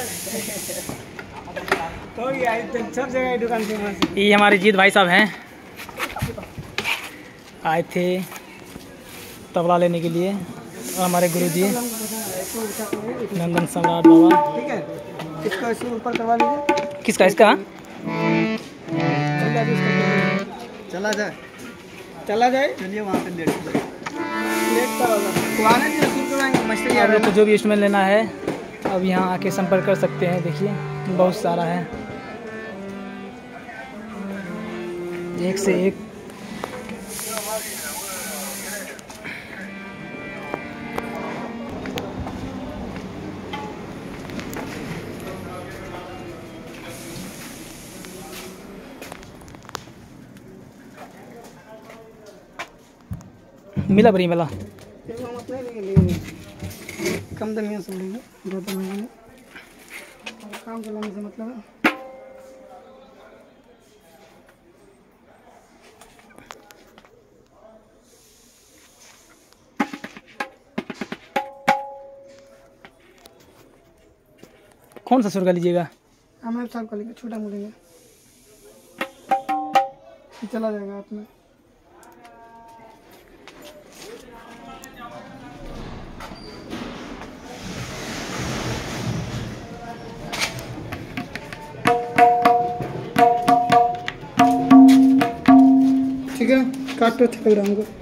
तो सब जगह दुकान फेमस है। ये हमारे जीत भाई साहब हैं, आए थे तबला लेने के लिए, और हमारे गुरुजी नंदन सम्राट बाबा। ठीक है, इसको ऐसे ऊपर करवा लीजिए। किसका? इसका चला जाए, चला जाए, चलिए वहाँ पे लेट का होगा। मछली आप लोग को जो भी इंस्ट्रूमेंट लेना है अब यहाँ आके संपर्क कर सकते हैं। देखिए बहुत सारा है, एक से एक। मिला बरी मिला कम दर में सुन लेंगे, 2 महीने में काम चलाने से मतलब है। कौन सा सुर का लीजिएगा? हमें साहब का लेंगे, छोटा मोलेंगे, चला जाएगा आप में। ठीक है, काट तो थक रहा हूँ।